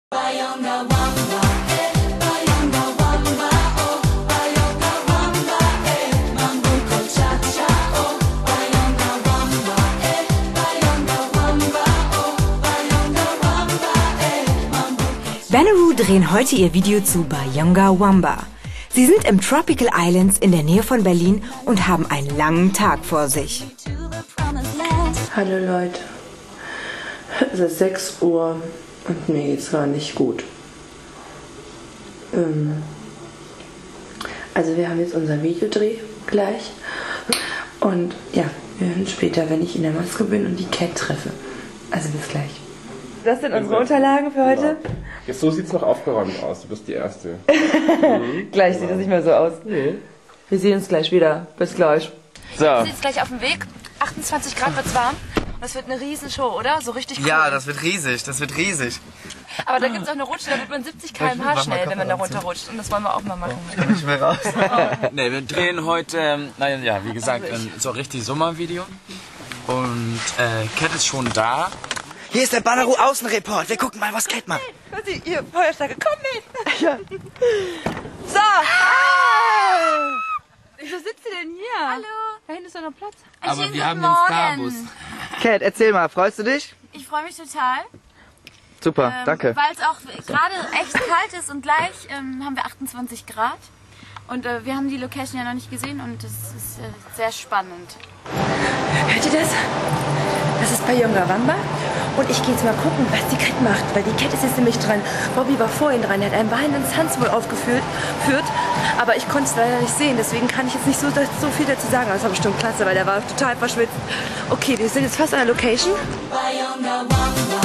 Banneroo drehen heute ihr Video zu Bayonga Wamba. Sie sind im Tropical Islands in der Nähe von Berlin und haben einen langen Tag vor sich. Hallo Leute, es ist 6 Uhr und mir geht's gar nicht gut. Also wir haben jetzt unser Videodreh gleich und ja, wir hören später, wenn ich in der Maske bin und die Cat treffe. Also bis gleich. Das sind unsere Unterlagen für heute. Genau. Jetzt so sieht es noch aufgeräumt aus, du bist die Erste. Gleich sieht das nicht mehr so aus. Wir sehen uns gleich wieder. Bis gleich. So. Wir sind jetzt gleich auf dem Weg. 28 Grad wird's warm. Das wird eine Riesenshow, oder? So richtig cool. Ja, das wird riesig, das wird riesig. Aber da gibt es auch eine Rutsche, da wird man 70 km/h schnell, wenn man da runterrutscht. Und das wollen wir auch mal machen. Ich kann nicht mehr raus. Ne, wir drehen heute, naja, wie gesagt, so ein richtig Sommervideo. Und Cat ist schon da. Hier ist der Banneroo Außenreport. Wir gucken mal, was Cat macht. Hört sie, ihr Feuerstärke, komm mit! Ja. So! Wieso sitzt sie denn hier? Hallo. Da hinten ist doch noch Platz. Aber wir haben den Starbus. Cat, erzähl mal, freust du dich? Ich freue mich total. Super, danke. Weil es auch gerade echt kalt ist und gleich haben wir 28 Grad. Und wir haben die Location ja noch nicht gesehen und es ist sehr spannend. Hört ihr das? Das ist Bayonga Wamba und ich gehe jetzt mal gucken, was die Cat macht, weil die Cat ist jetzt nämlich dran. Bobby war vorhin dran, er hat einen weinenden Tanz wohl aufgeführt, aber ich konnte es leider nicht sehen, deswegen kann ich jetzt nicht so viel dazu sagen, aber es war bestimmt klasse, weil der war total verschwitzt. Okay, wir sind jetzt fast an der Location. Bayonga Wamba.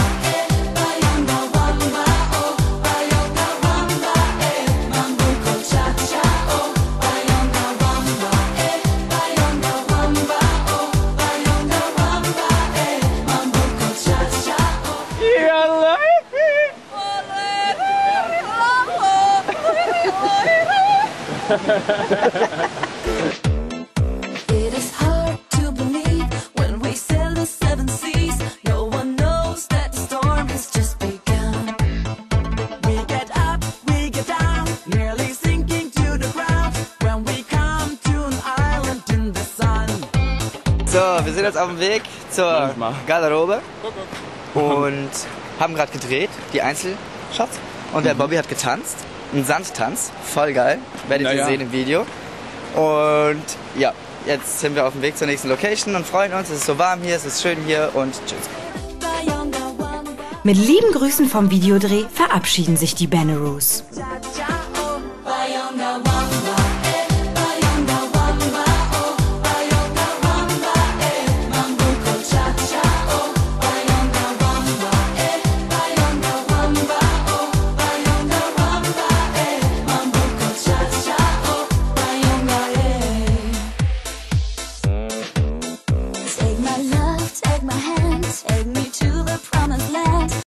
It is hard to believe when we sail the 7 seas. No one knows that the storm has just begun. We get up, we get down, nearly sinking to the ground when we come to an island in the sun. So, wir sind jetzt auf dem Weg zur Garderobe und haben gerade gedreht, die Einzelshots. Und der Bobby hat getanzt. Ein Sandtanz, voll geil, werdet ihr sehen im Video. Und ja, jetzt sind wir auf dem Weg zur nächsten Location und freuen uns, es ist so warm hier, es ist schön hier und tschüss. Mit lieben Grüßen vom Videodreh verabschieden sich die Banneroos.